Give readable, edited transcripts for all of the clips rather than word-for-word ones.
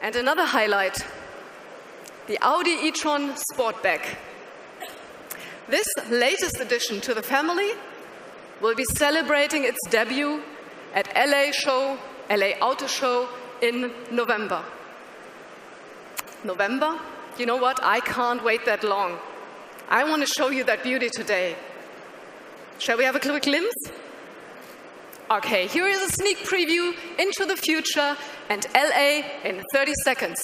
And another highlight, the Audi e-tron Sportback. This latest addition to the family will be celebrating its debut at LA Auto Show in November. November? You know what? I can't wait that long. I want to show you that beauty today. Shall we have a quick glimpse? Okay, here is a sneak preview into the future and LA in 30 seconds.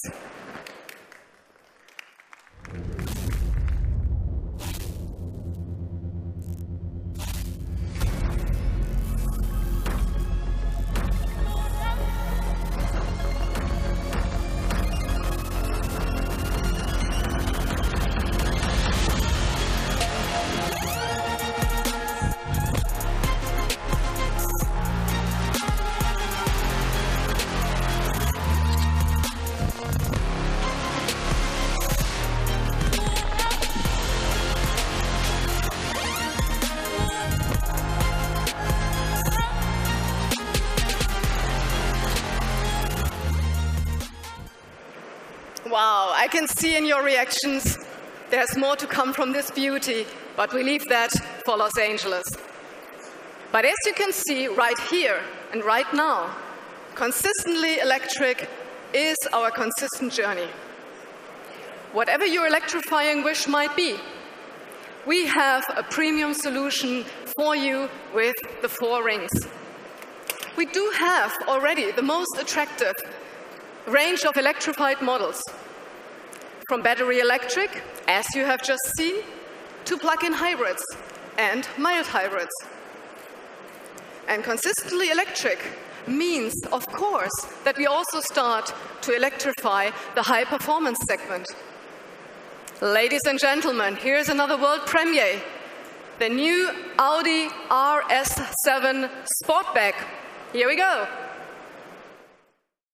Wow, I can see in your reactions there's more to come from this beauty, but we leave that for Los Angeles. But as you can see right here and right now, consistently electric is our consistent journey. Whatever your electrifying wish might be, we have a premium solution for you with the 4 rings. We do have already the most attractive range of electrified models, from battery electric, as you have just seen, to plug-in hybrids and mild hybrids. And consistently electric means, of course, that we also start to electrify the high-performance segment. Ladies and gentlemen, here's another world premiere, the new Audi RS7 Sportback. Here we go.